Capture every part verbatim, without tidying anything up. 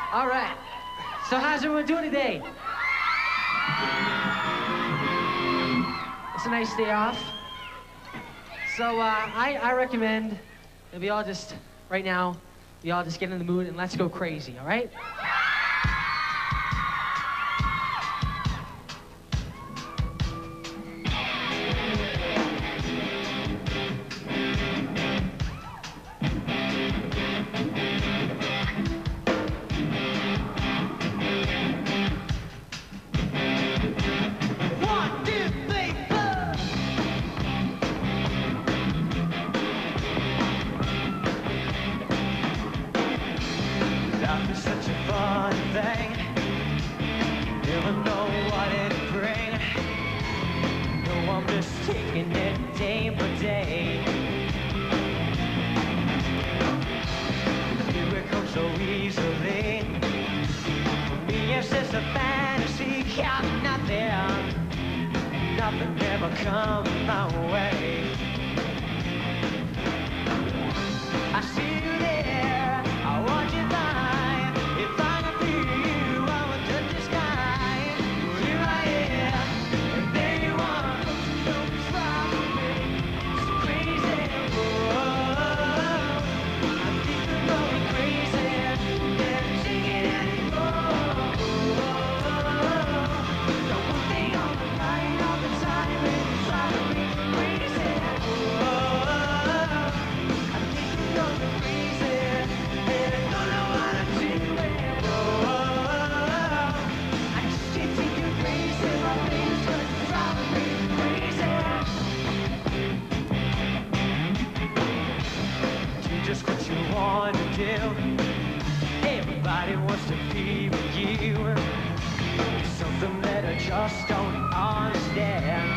All right. So how's everyone doing today? It's a nice day off. So uh, I, I recommend that we all just, right now, we all just get in the mood and let's go crazy, all right? Taking it day by day. Here it comes so easily. For me it's just a fantasy, count nothing. Nothing ever comes my way. I see you there, I want you by. If I could be you, I would touch the sky. Here I am, and there you are. Just what you want to do. Everybody wants to be with you. It's something that I just don't understand.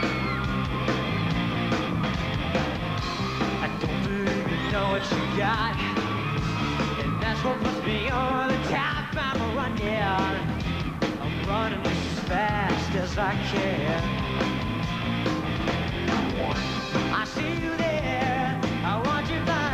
I don't believe you know what you got, and that's what puts me on the top. I'm running, I'm running as fast as I can. I see you there, I want you by.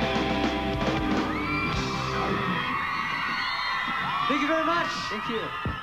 Thank you very much. Thank you.